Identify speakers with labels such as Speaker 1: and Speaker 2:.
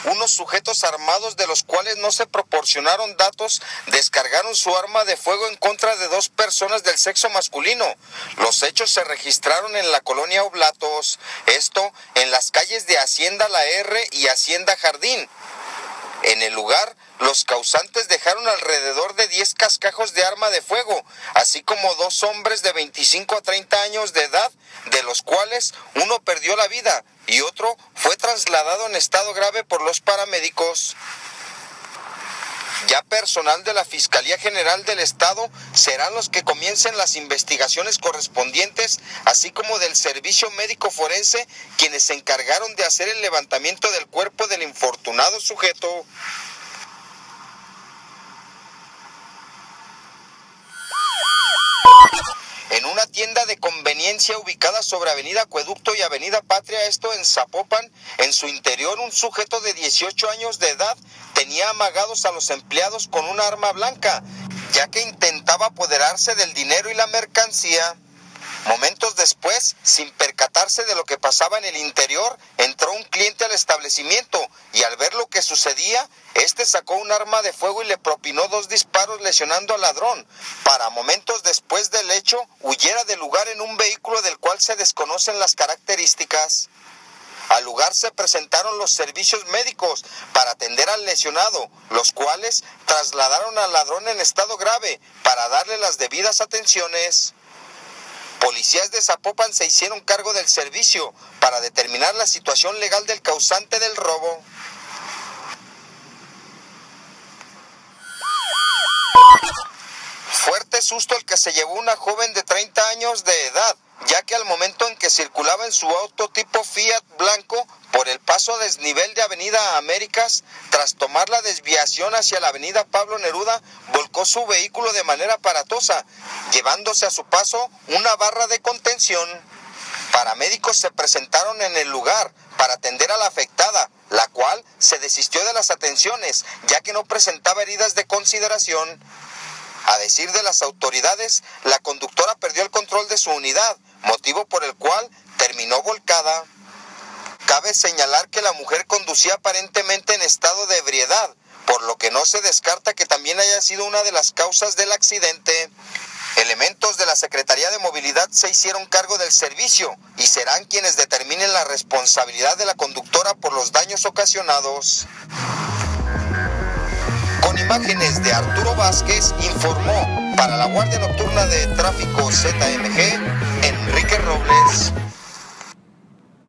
Speaker 1: unos sujetos armados, de los cuales no se proporcionaron datos, descargaron su arma de fuego en contra de 2 personas del sexo masculino. Los hechos se registraron en la colonia Oblatos, esto en las calles de Hacienda La R y Hacienda Jardín. En el lugar, los causantes dejaron alrededor de 10 cascajos de arma de fuego, así como 2 hombres de 25 a 30 años de edad, de los cuales uno perdió la vida y otro fue trasladado en estado grave por los paramédicos. Ya personal de la Fiscalía General del Estado serán los que comiencen las investigaciones correspondientes, así como del Servicio Médico Forense, quienes se encargaron de hacer el levantamiento del cuerpo del infortunado sujeto. En una tienda de conveniencia ubicada sobre Avenida Acueducto y Avenida Patria, esto en Zapopan, en su interior un sujeto de 18 años de edad tenía amagados a los empleados con una arma blanca, ya que intentaba apoderarse del dinero y la mercancía. Momentos después, sin percatarse de lo que pasaba en el interior, entró un cliente al establecimiento y al ver lo que sucedía, este sacó un arma de fuego y le propinó 2 disparos lesionando al ladrón, para momentos después del hecho huyera del lugar en un vehículo del cual se desconocen las características. Al lugar se presentaron los servicios médicos para atender al lesionado, los cuales trasladaron al ladrón en estado grave para darle las debidas atenciones. Policías de Zapopan se hicieron cargo del servicio para determinar la situación legal del causante del robo. Fuerte susto el que se llevó una joven de 30 años de edad, ya que al momento en que circulaba en su auto tipo Fiat blanco por el paso a desnivel de Avenida Américas, tras tomar la desviación hacia la Avenida Pablo Neruda, volcó su vehículo de manera aparatosa, llevándose a su paso una barra de contención. Paramédicos se presentaron en el lugar para atender a la afectada, la cual se desistió de las atenciones, ya que no presentaba heridas de consideración. A decir de las autoridades, la conductora perdió el control de su unidad, motivo por el cual terminó volcada. Cabe señalar que la mujer conducía aparentemente en estado de ebriedad, por lo que no se descarta que también haya sido una de las causas del accidente. Elementos de la Secretaría de Movilidad se hicieron cargo del servicio y serán quienes determinen la responsabilidad de la conductora por los daños ocasionados. Con imágenes de Arturo Vázquez, informó para la Guardia Nocturna de Tráfico ZMG, Enrique Robles.